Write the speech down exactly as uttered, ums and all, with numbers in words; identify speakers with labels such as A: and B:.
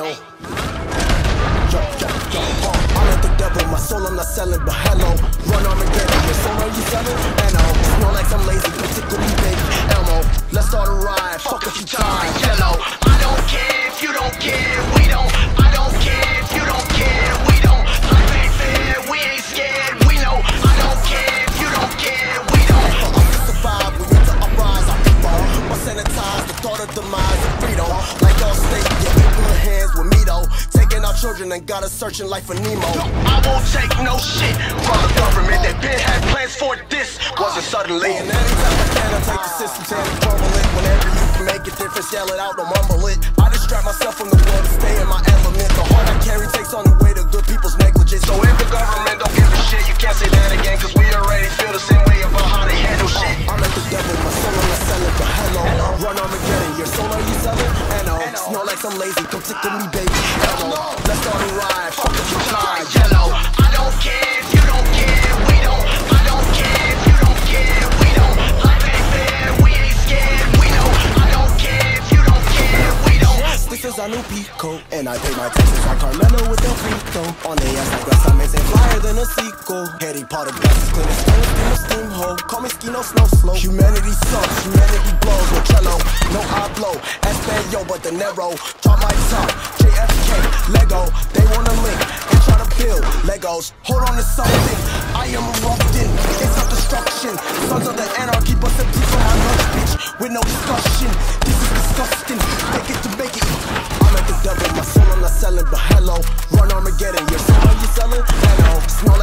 A: Hello. Yo, yo, yo, uh, I'm at the devil, my soul I'm not selling, but hello. Run Armageddon, your soul are you selling? And no, smell like I'm lazy, come tickle me, baby. Elmo, let's start a ride, fuck if you tired. Yellow, I don't care if you don't care, we don't. I don't care if you don't care, we don't. Life ain't fair, we ain't scared, we know. I don't care if you don't care, we don't. For us to survive, we need to uprise our people. Or sanitize the thought of demise of freedom. Like all state, yeah, in good hands with me though. Taking our children and got us searching like for Nemo. I won't take no shit from the government. They been had plans for this, wasn't suddenly. And anytime I can, I take the system, tear and crumble it. Whenever you can make a difference, yell it out, don't mumble it. I distract myself from the world to stay in my element. The heart I carry takes on the weight of good people's negligence. So if the government don't give a shit, you can't say that again, cause we already feel the same way about how they handle shit. I'm at the devil, my soul I'm not selling, but hello. Run Armageddon, your soul are you selling? And no, smell like I'm lazy, come tickle me, baby. Elmo, let's start a ride, fuck if you tired. Yellow, I don't care if you don't care, we don't. I don't care if you don't care, we don't. Life ain't fair, we ain't scared, we know. I don't care if you don't care, we don't. Yes, this is our new Pico, and I pay my taxes like Carmelo with the Rico. On the ass like West, I make it flyer than a sequel. Heady part of glasses, clean as stone, steam a steam hole. Call me Skino, snow slow. Humanity sucks, humanity blows. No cello, no I blow. Espanol, but the Nero. Drop my top, J F K, Lego. They wanna link and try to build Legos. Hold on to something, I am erupting. It's not destruction. Sons of the anarchy, but the peace on my lunch, bitch. With no discussion, this is disgusting. Make it to make it. I'm at the devil, my soul I'm not selling, but hello. Run Armageddon, your soul are you selling? Hello. Smell like